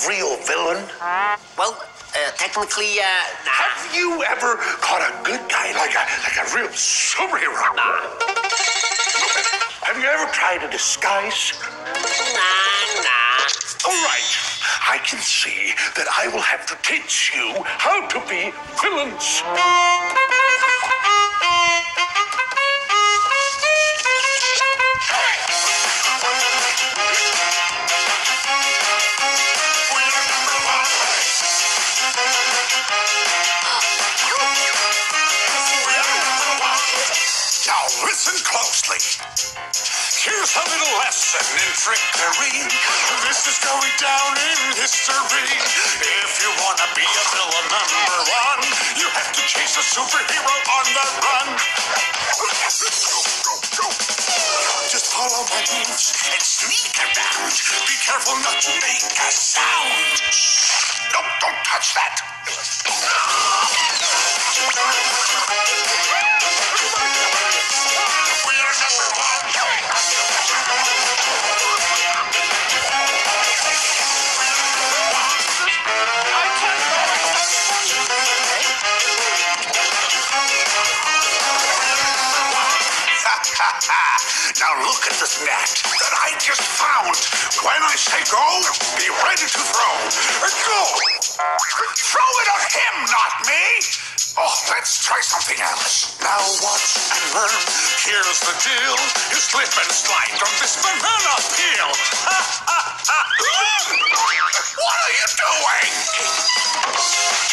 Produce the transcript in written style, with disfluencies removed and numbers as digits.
real villain? Well, technically, nah. Have you ever caught a good guy like a real superhero? Nah. Have you ever tried a disguise? Nah. All right. I can see that I will have to teach you how to be villains. Now listen closely. Here's a little lesson in trickery. This is going down in history. If you want to be a villain #1, you have to chase a superhero on the run. Go. Just follow my moves and sneak around. Be careful not to make a sound. Don't touch that. Now look at this net that I just found. When I say go, be ready to throw. Go! Throw it at him, not me! Oh, let's try something else. Now watch and learn. Here's the deal. You slip and slide from this banana peel. What are you doing?